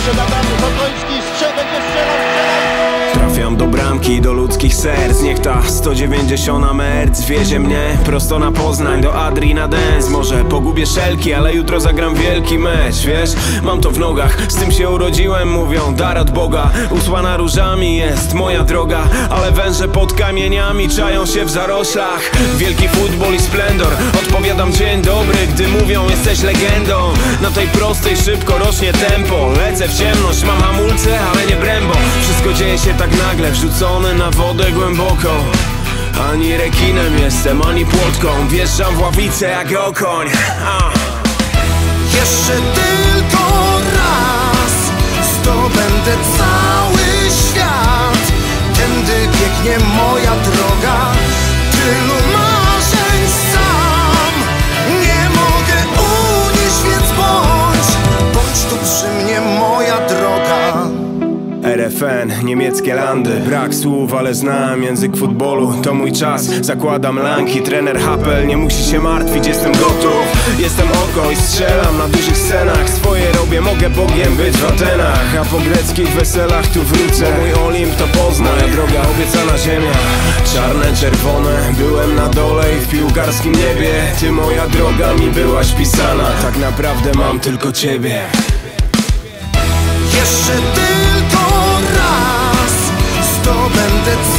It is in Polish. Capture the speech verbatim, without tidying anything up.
Wyszedł Adam Sokoński, strzel, będzie strzelał, strzelał! Trafiam do bramki, do ludzkich serc. Niech ta sto dziewięćdziesiąt merc wiezie mnie prosto na Poznań, do Adri na dance. Może pogubię szelki, ale jutro zagram wielki mecz. Wiesz, mam to w nogach, z tym się urodziłem. Mówią, dar od Boga, usłana różami jest moja droga. Ale węże pod kamieniami czają się w zaroślach. Wielki futbol i splendor, odpowiadam dzień dobry, gdy mówią, jesteś legendą. Na tej prostej szybko rośnie tempo. Lecę w ciemność, mam hamulce, ale nie brębo. Wszystko dzieje się tak nagle, wrzucony na wodę głęboką. Ani rekinem jestem, ani płotką. Wjeżdżam w ławicę jak okoń. A. Jeszcze tylko raz zdobędę cały świat. Tędy biegnie moja droga, tylu marzeń sam. Nie mogę unieść, więc bądź, bądź tu przy mnie, moja droga. R F N, niemieckie landy. Brak słów, ale znam język futbolu. To mój czas, zakładam lanki. Trener Happel nie musi się martwić, jestem gotów. Jestem oko i strzelam na dużych scenach. Swoje robię, mogę Bogiem być w Atenach. A po greckich weselach tu wrócę. Mój Olimp to Poznań, moja droga, obiecana ziemia. Czarne, czerwone, byłem na dole i w piłkarskim niebie. Ty, moja droga, mi byłaś pisana. Tak naprawdę mam tylko ciebie. Jeszcze tylko raz zdobędę